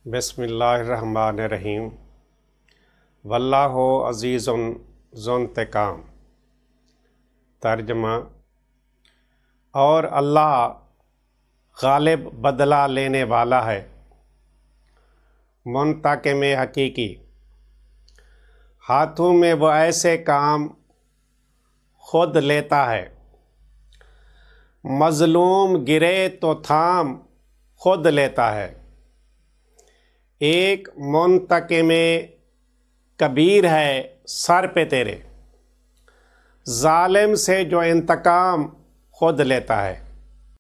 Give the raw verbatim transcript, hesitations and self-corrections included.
बिस्मिल्लाहिर्रहमानिर्रहीम। वल्लाहु अज़ीज़ुन ज़ुन्तिक़ाम। तर्जमा। और अल्लाह गालिब बदला लेने वाला है, मुंतक़िम हकीकी। हाथों में वो ऐसे काम खुद लेता है, मज़लूम गिरे तो थाम खुद लेता है। एक मुंतक़िम कबीर है सर पे तेरे, ज़ालिम से जो इंतकाम खुद लेता है।